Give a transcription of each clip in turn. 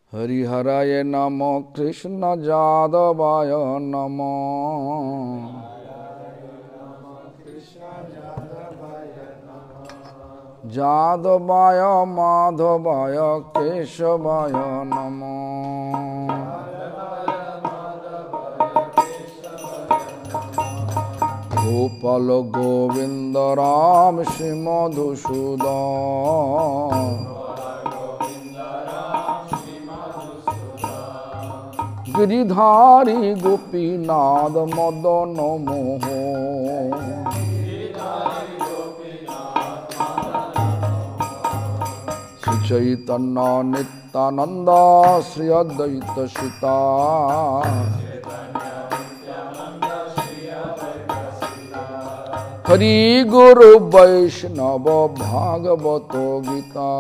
हरिहराय नमो कृष्ण जादवाय नमो जादवाय माधवाय केशवाय नमो गोपाल गोविंद राम श्री मधुसूदन गिरिधारी गोपीनाथ मदन मोह श्री चैतन्य नित्यानंद श्री अद्वैत सीता हरि गुरु वैष्णव भागवत गीता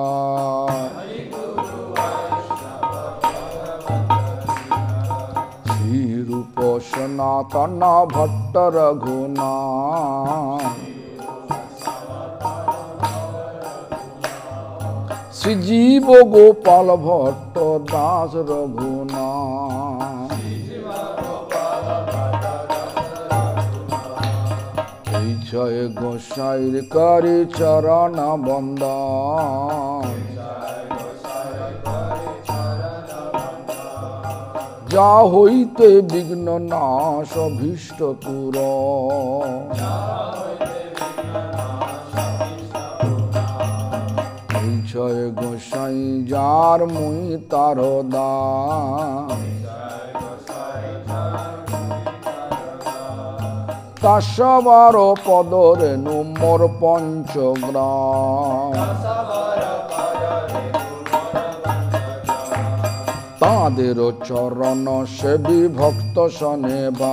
श्री रूप सनातन भट्ट रघुनाथ श्री जीव गोपाल भट्ट दास रघुनाथ जय गोसाईर करी चरण बंदन जा होइते विघ्न नाश अभीष्ट पूर जय गोसाई जार मुई तार दान काशवार पदरेणु मोर पंचग्राम तादेर चरण सेवी भक्त सनेबा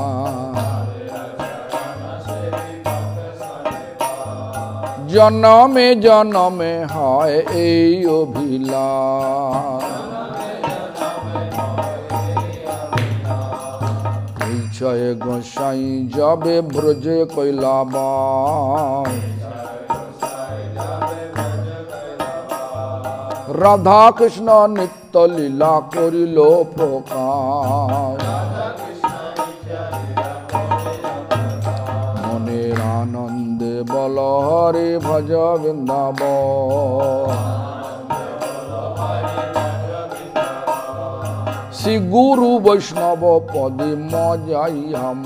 जनमे जनमे हाय এই অভিলাষ जय गोसाई जाबे ब्रजे कैलाबा राधा कृष्ण नित्य लीला करिलो प्रकाश मनेर आनंदे बल हरे भज वृंदावन श्री गुरु वैष्णव पदे मजाई हम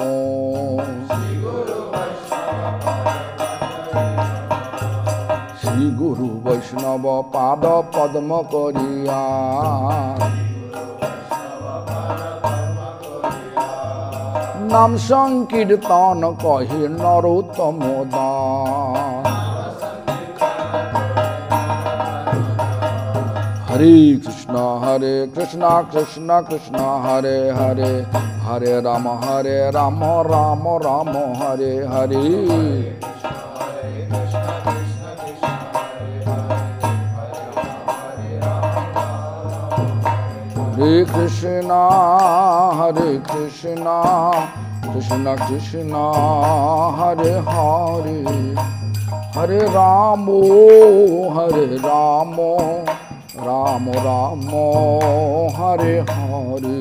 श्री गुरु वैष्णव पाद पद्म करिया नाम संकीर्तन कहे नरोत्तम दास हरे कृष्ण कृष्ण कृष्ण हरे हरे हरे राम राम राम हरे हरे हरे कृष्ण कृष्ण कृष्ण हरे हरे हरे राम राम राम हरे हरे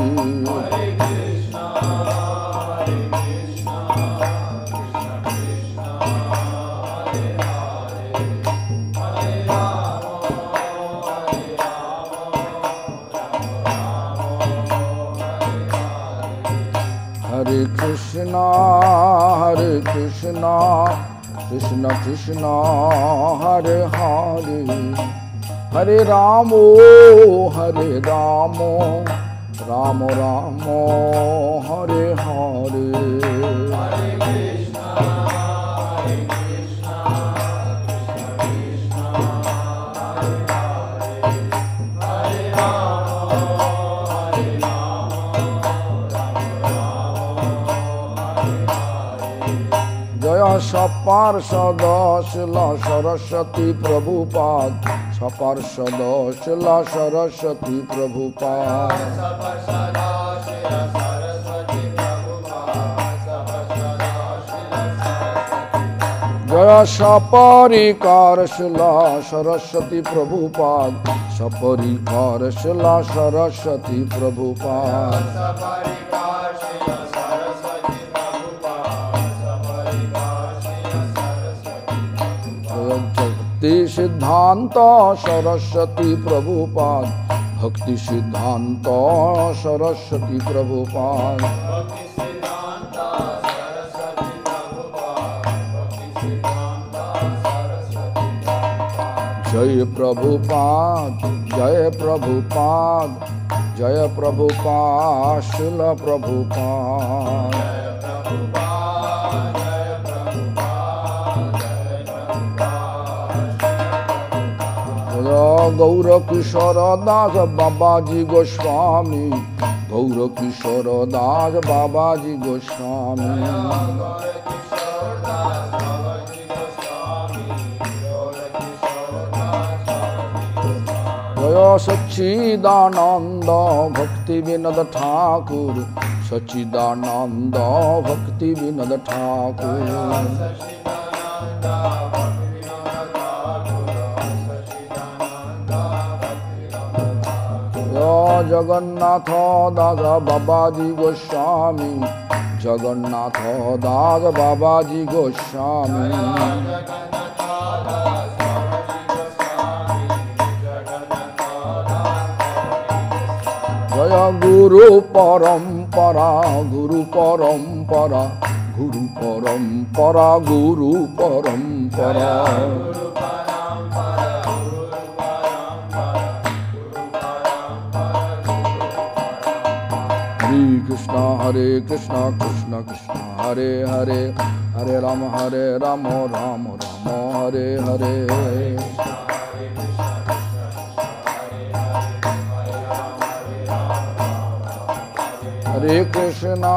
हरे कृष्ण कृष्ण कृष्ण हरे हरे हरे राम राम राम हरे हरे जय सपार्षद शिला सरस्वती प्रभुपाद सपार्षद शिला सरस्वती प्रभुपाद जय सपरिकार शिला सरस्वती प्रभुपाद सपरिवार शिला सरस्वती प्रभुपाद भक्ति सिद्धांत सरस्वती प्रभुपाद भक्ति सिद्धांत सरस्वती प्रभुपाद जय प्रभुपाद जय प्रभुपाद जय प्रभुपाद शिल प्रभुपाद गौर किशोर दास बाबाजी गोस्वामी गौर किशोर दास बाबाजी गोस्वामी जय सच्चिदानंद भक्ति विनोद ठाकुर सच्चिदानंद भक्ति विनोद ठाकुर जगन्नाथ दादा बाबाजी गोस्वामी जगन्नाथ दादा बाबाजी गोस्वामी जय गुरु परंपरा गुरु परंपरा गुरु परंपरा गुरु परंपरा हरे कृष्णा कृष्ण कृष्ण हरे हरे हरे राम राम राम हरे हरे हरे कृष्णा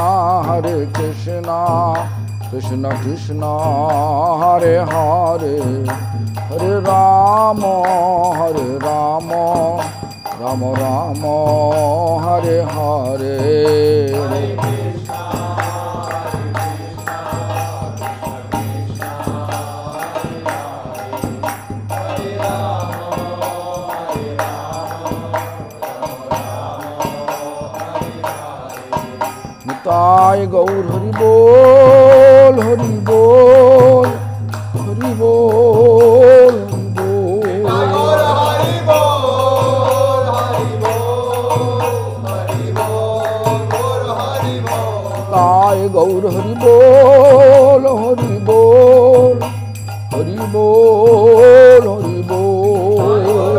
कृष्ण कृष्ण हरे हरे हरे राम राम राम हरे हरे निताय गौर हरि बोल हरि बोल हरि बोल गौर हरि बोल हरि बोल हरि बोल हरि बोल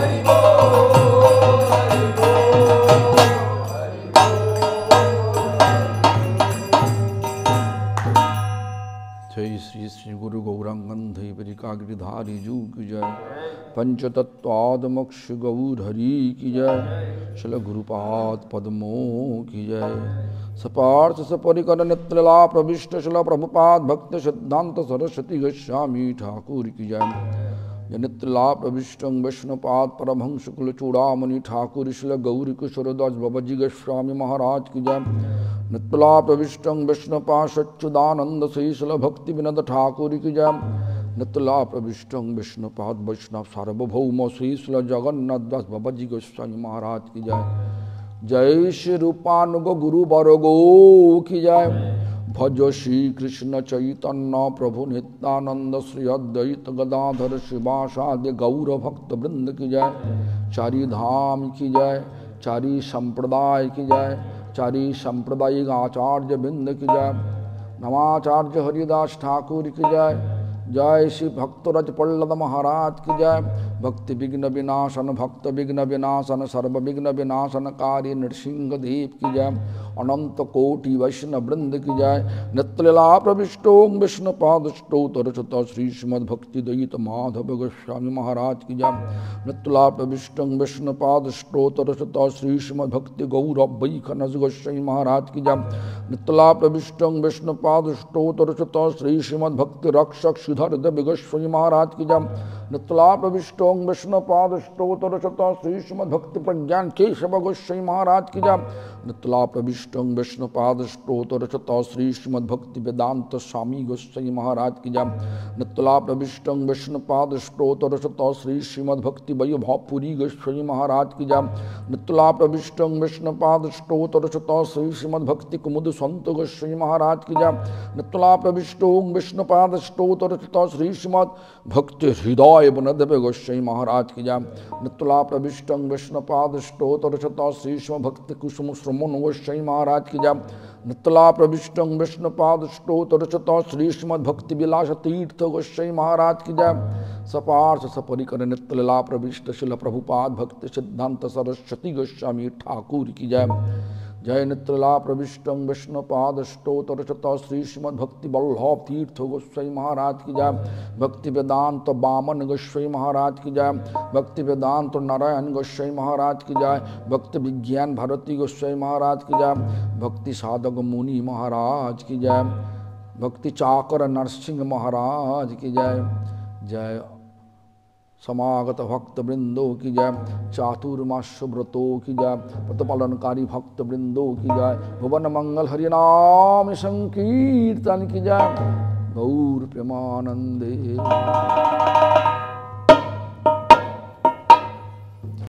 जय श्री श्री गुरु गौरांगंधे परिकाग्रिधारी जू की जय पंचतत्वाद मोक्ष गौर हरि की जय शिल गुरुपाद पद्मों की जय सपार्थ सपरिकर नित्यला प्रविष्ट शिल प्रभुपाद भक्त सिद्धांत सरस्वती गोस्वामी ठाकुर की जय नित्यला प्रविष्ट वैष्णवपाद परमहंस कुल चूड़ामणि ठाकुर शिल गौरी किशोरदास बाबाजी गोस्वामी महाराज की जय नित्यला प्रविष्ट वैष्णवपाद सच्चिदानंद शिल भक्ति विनोद ठाकुर की जय नित्यला प्रविष्ट वैष्णवपाद वैष्णव सार्वभौम शिल जगन्नाथ दास बाबाजी गोस्वामी महाराज की जय जय श्री रूपानुग गुरु बरगो की जय भज श्री कृष्ण चैतन्य प्रभु नित्यानंद श्री अद्वैत गदाधर शिवासादि गौर भक्त वृंद की जय चारी धाम की जय चारी संप्रदाय की जय चारी सांप्रदायिक आचार्य वृंद की जय नमाचार्य हरिदास ठाकुर की जय जय श्री भक्तरज पल्लद महाराज की जय भक्ति विघ्न विनाशन भक्त विघ्न विनाशन सर्व विघ्न विनाशन कार्य नृसिंह देव की जय अनंत कोटि वैष्णव वृंद की जय नित्यलीला प्रविष्टो विष्णुपादष्टोत्तरशत श्री श्रीमद्भक्ति दयित माधव गोस्वामी महाराज की जय नित्यलीला प्रविष्ट विष्णुपादष्टोत्तरशत श्री श्रीमद्भक्ति गौरव वैखनस गोस्वामी महाराज की जय नित्यलीला प्रविष्ट विष्णुपादष्टोत्तरशत श्री श्रीमद्भक्ति रक्षक श्रीधर देव गोस्वामी महाराज की जय नित्यलीला प्रविष्ट विष्णुपादष्टोत्तरशत श्री श्रीमद्भक्ति प्रज्ञान केशव गोस्वामी महाराज की जय नितला प्रविष्टं विष्णुपादस्तोत्रचतः श्री श्रीमद्भक्ति वेदांत स्वामी गोस्वामी महाराज की जय। नितला प्रविष्टं विष्णुपादस्तोत्रचतः श्री श्रीमद्भक्ति वैभवपुरी गोस्वामी महाराज की जय। नितला प्रविष्टं विष्णुपादस्तोत्रचतः श्री श्रीमद्भक्ति कुमुद संत गोस्वामी महाराज की जय। नितला प्रविष्टं विष्णुपादस्तोत्रचतः श्री श्रीमद्भक्ति हृदय वनदेव गोस्वामी महाराज की जय। नितला प्रविष्टं विष्णुपादस्तोत्रचतः श्री श्रीमद्भक्ति कुसुम श्रमण गोस्वामी महाराज की जय। नितला प्रविष्टं विष्णुपादस्तोत्रचतः श्री श्रीमद्भक्ति विलास तीर्थ गोस्वामी महाराज की जय। सपार्श सपरिकर नित्यलीला प्रविष्ट शिल प्रभुपाद भक्ति सिद्धांत सरस्वती गोस्वामी ठाकुर की जय। जय नित्यलीला प्रविष्टं विष्णुपादस्तोत्रचतः श्री श्रीमद्भक्ति वल्लभ तीर्थ गोस्वामी महाराज की जय। भक्ति वेदांत वामन गोस्वामी महाराज की जय। भक्ति वेदांत नारायण गोस्वामी महाराज की जय। भक्ति विज्ञान भारती गोस्वामी महाराज की जय। भक्ति साधक मुनि महाराज की जय। भक्ति चाकर नरसिंह महाराज की जय। जय समागत भक्त वृंदों की जय। चातुर्मास व्रतों की जय। प्रतिपालनकारी भक्त वृंदों की जय। भुवन मंगल हरिनाम संकीर्तन की जय। गौर प्रेमानंदे।